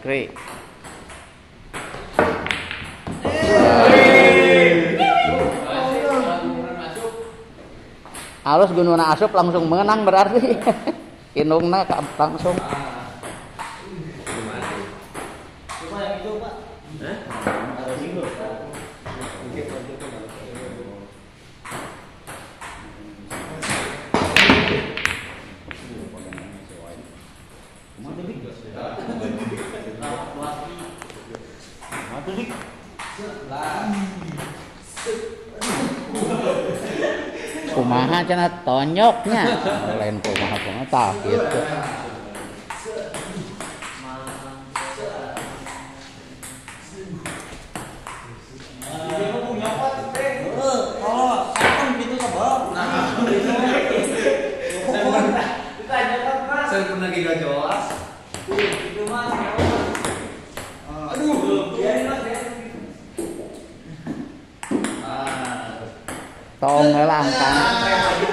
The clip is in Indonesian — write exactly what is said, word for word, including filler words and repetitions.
Kri. Halus gununa asup langsung menang berarti. Inungna langsung. Cuma yang itu, Pak. Hah? Ada minggu. Kumaha cenah tonyoknya lain kumaha kumaha tah gitu. Saya pernah gak jelas. Aduh, biarin mas ya. Tong langkah.